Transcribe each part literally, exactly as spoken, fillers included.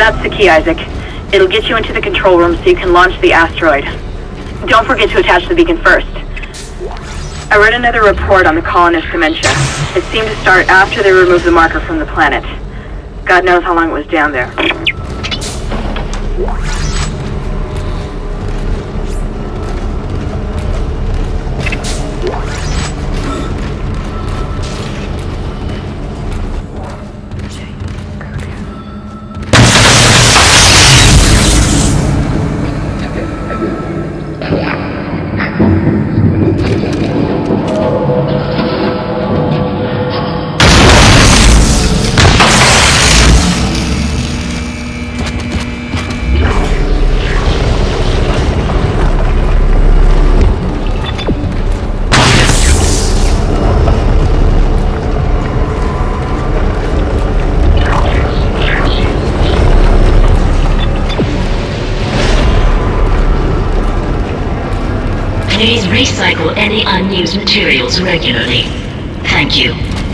That's the key, Isaac. It'll get you into the control room so you can launch the asteroid. Don't forget to attach the beacon first. I read another report on the colonist dementia. It seemed to start after they removed the marker from the planet. God knows how long it was down there. Please recycle any unused materials regularly. Thank you.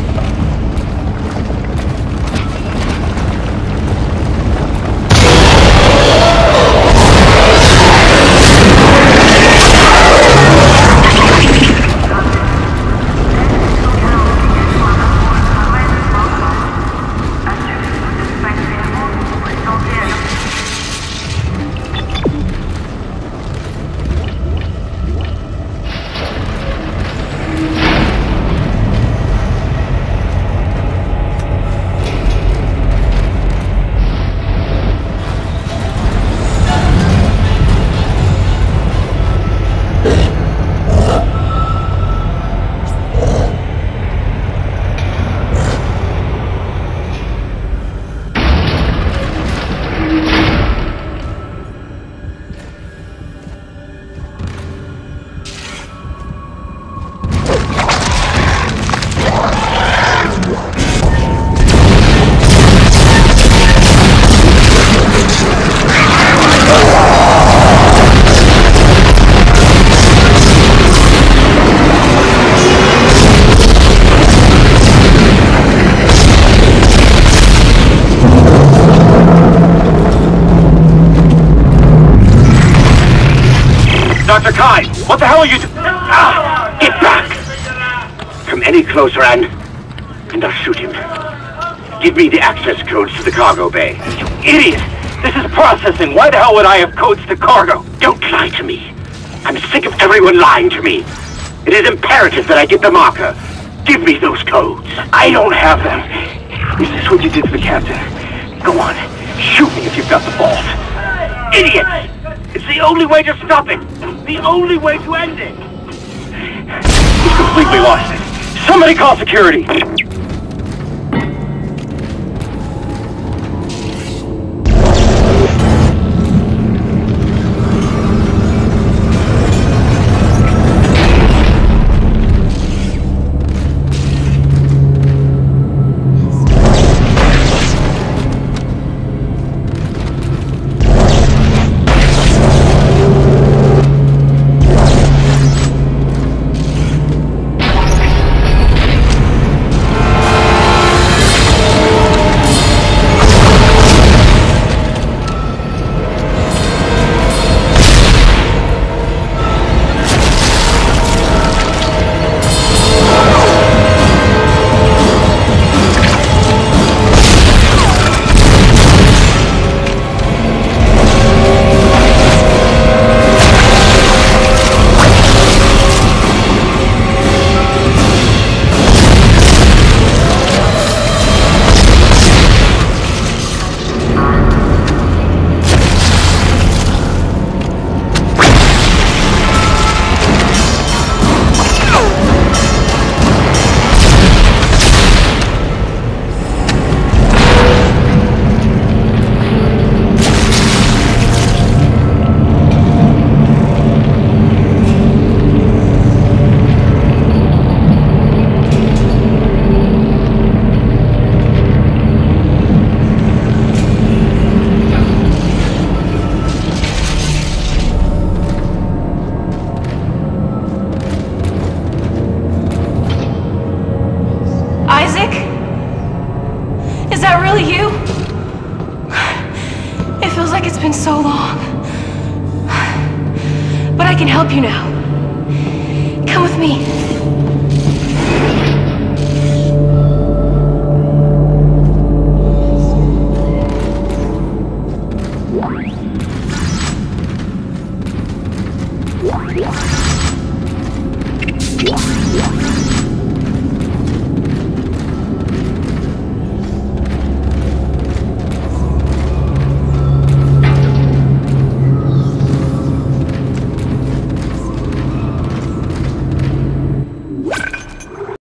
Doctor Kai, what the hell are you do- ah, Get back! Come any closer and... and I'll shoot him. Give me the access codes to the cargo bay. You idiot! This is processing. Why the hell would I have codes to cargo? Don't lie to me. I'm sick of everyone lying to me. It is imperative that I get the marker. Give me those codes. I don't have them. Is this what you did to the captain? Go on. Shoot me if you've got the balls. Idiot! It's the only way to stop it! The only way to end it! He's completely lost it. Somebody call security! like it's been so long. But I can help you now. Come with me.